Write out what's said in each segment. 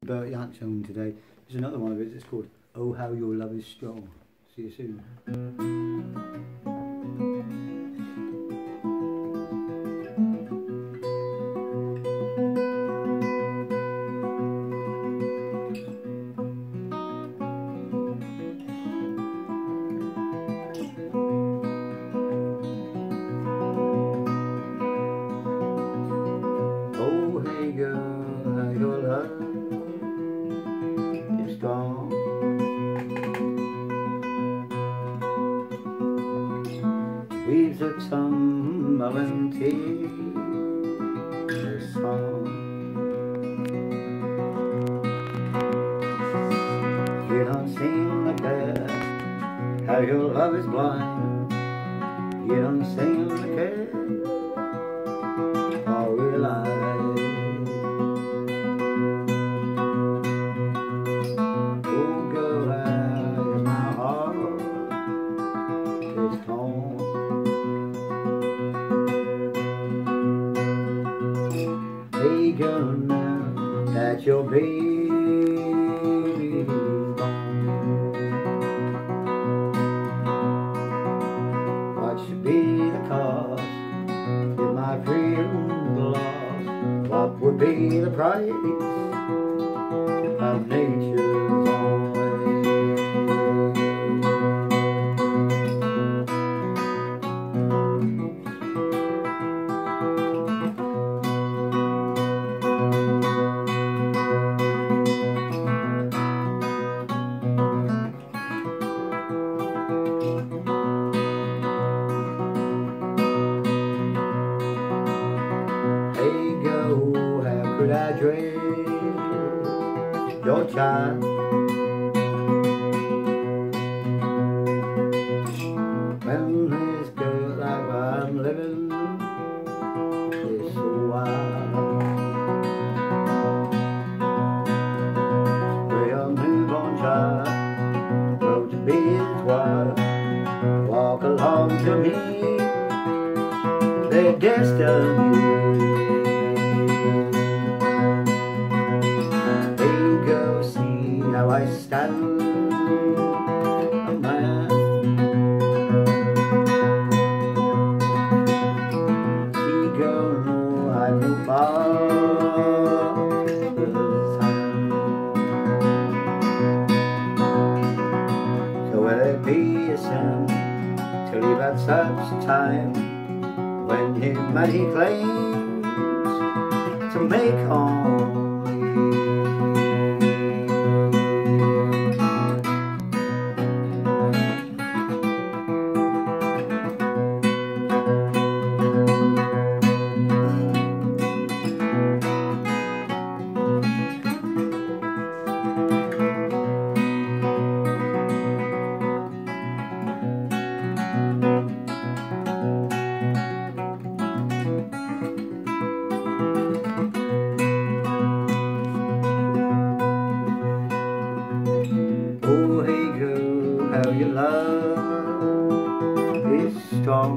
Bert Jansch on today. There's another one of it. It's called "Oh How Your Love Is Strong." See you soon. Oh hey girl, how your love is strong. Weaves a tumbling tears song. You don't seem to care how your love is blind. You don't seem to care or realize. Oh girl, as my heart is torn. Hey girl, now that your baby's gone, what should be the cost if my freedom lost? What would be the price of nature's own way? Hey girl, how could I dream your child? When this girl like I'm living is so wild. Well, newborn child, grow to be his wife. Walk along to me, their destiny. How I stand a man. See girl, no, I'm no father's hand. So will it be a sin to leave at such time when humanity claims to make home? Oh hey girl, how your love is strong.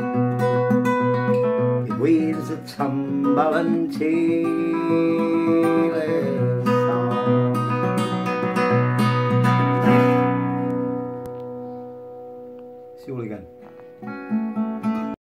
It weaves a tumbling tears